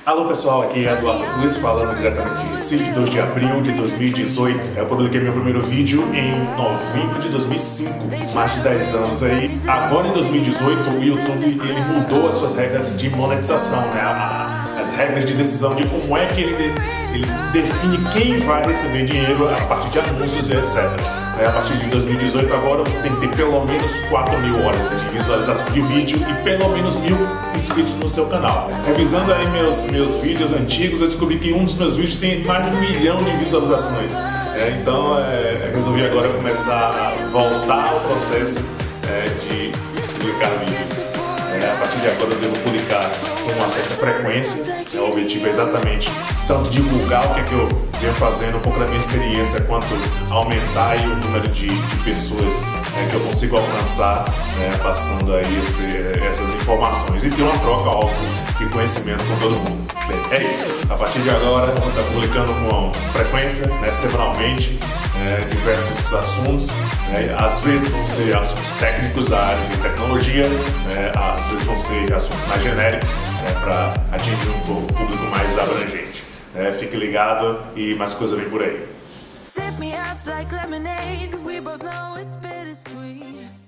Alô pessoal, aqui é Eduardo Cruz falando diretamente de Recife, 2 de abril de 2018. Eu publiquei meu primeiro vídeo em novembro de 2005, mais de 10 anos aí. Agora em 2018 o YouTube ele mudou as suas regras de monetização, né? As regras de decisão de como é que ele define quem vai receber dinheiro a partir de anúncios e etc. A partir de 2018 agora você tem que ter pelo menos 4.000 horas de visualização de vídeo e pelo menos 1.000 inscritos no seu canal. Revisando aí meus vídeos antigos, eu descobri que um dos meus vídeos tem mais de 1 milhão de visualizações. Então resolvi agora começar a voltar ao processo de publicar vídeos. A partir de agora eu devo publicar com uma certa frequência. O objetivo é exatamente tanto divulgar o que é que eu venho fazendo, um pouco da minha experiência, quanto aumentar aí o número de pessoas que eu consigo alcançar, passando aí essas informações e ter uma troca, óbvio, de conhecimento com todo mundo. Bem, é isso. A partir de agora eu vou estar publicando com frequência, semanalmente, diversos assuntos. Às vezes vão ser assuntos técnicos da área de tecnologia, às vezes vão ser assuntos mais genéricos, para atingir um público mais abrangente. Fique ligado e mais coisa vem por aí.